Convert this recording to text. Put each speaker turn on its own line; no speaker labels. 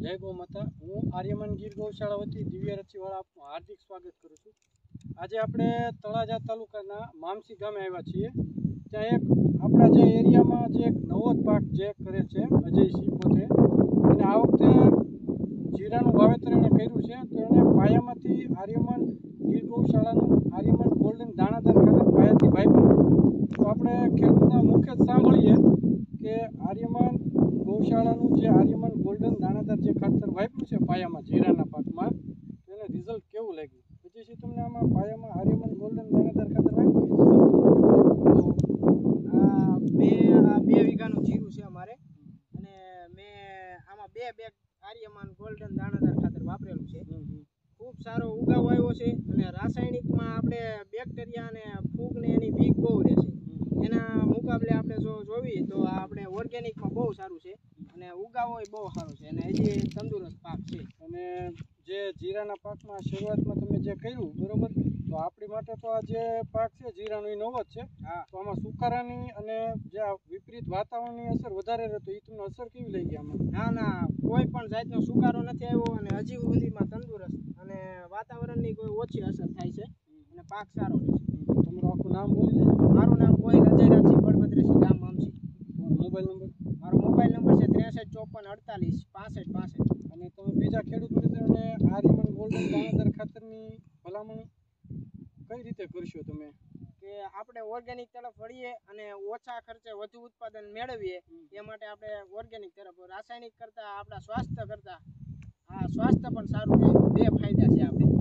જય ગૌ માતા। હું આર્યમાન ગીર ગૌશાળા વતી દિવ્ય રચીવાળા આપનું હાર્દિક સ્વાગત કરું છું। આજે આપણે તળાજા તાલુકાના મામસી ગામે આવ્યા છીએ। ત્યાં એક આપણા જે એરિયામાં જે એક નવો જ પાક જે કરે છે અજયસિંહ પોતે, અને આ વખતે જીરાનું વાવેતર એને કર્યું છે। તો એને પાયામાંથી આર્યમાન ગીર ગૌશાળાનું આર્યમાન ગોલ્ડન દાણાદાર ખાતર પાયાથી વાવ્યું। તો આપણે ખેડૂતના મુખ્ય સાંભળીએ કે આર્યમાન ગૌશાળાનું જે આર્યમાન ગોલ્ડન દાણાદાર જે ખાતર વાપર્યું છે પાયામાં જીરાના પાકમાં, તેને રિઝલ્ટ કેવું લાગ્યું? પછી તમને આમાં પાયામાં આર્યમાન ગોલ્ડન દાણાદાર ખાતર વાપર્યું?
મેં આ 2 વીઘાનું જીરું છે અમારે, અને મેં આમાં 2 બેગ આર્યમાન ગોલ્ડન દાણાદાર ખાતર વાપરેલું છે। ખૂબ સારો ઉગાવ આવ્યો છે, અને રાસાયણિકમાં આપણે બેક્ટેરિયા અને ફૂગ ને એની બીક બહુ રહેશે। એના મુકાબલે આપણે જો જોઈએ તો આપણે ઓર્ગેનિકમાં બહુ સારું છે, અને ઉગાવો બહુ સારો છે, અને હજી તંદુરસ્ત પાક છે।
અને જે જીરાના પાકમાં શરૂઆતમાં તમે જે કર્યું બરોબર, તો આપણી માટે તો આ જે પાક છે જીરાનો એ નવો જ છે।
હા,
તો આમાં સુકારાની અને જે આ વિપરીત વાતાવરણની અસર વધારે રહેતો, એ તમને અસર કેવી લાગી આમાં?
ના, કોઈ પણ જાતનો સુકારો નથી આવ્યો, અને હજી સુધીમાં તંદુરસ્ત અને વાતાવરણની કોઈ ઓછી અસર થાય છે, અને પાક સારો રહે છે।
તમારું આખું નામ બોલી દેજો।
મારું નામ ગોહિલ અજયરાજસિંહ બળભદ્રસિંહ, ગામ મામસી।
Mobile number?
મારો મોબાઈલ નંબર છે 635448 6565।
અને તમે બીજા ખેડૂત મિત્રોને આર્યમાન ગોલ્ડન દાણાદાર ખાતરની ભલામણ કઈ રીતે કરશો તમે?
કે આપણે ઓર્ગેનિક તરફ વળીએ અને ઓછા ખર્ચે વધુ ઉત્પાદન મેળવીએ, એ માટે આપણે ઓર્ગેનિક તરફ, રાસાયણિક કરતાં આપણા સ્વાસ્થ્ય કરતાં આ સ્વાસ્થ્ય પણ સારું રહે। 2 ફાયદા છે આપણે।